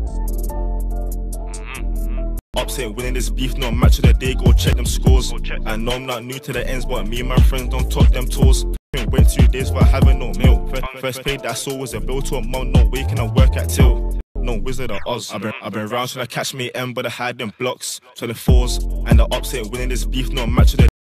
Upset winning this beef, no match of the day, go check them scores. I know I'm not new to the ends, but me and my friends don't talk them tours. Went 2 days without having no meal. First pay that I saw was a bill to a mount, not waking and work at till. No Wizard of Oz. I've been round trying to catch me M, but I had them blocks. 24s and the upset winning this beef, no match of the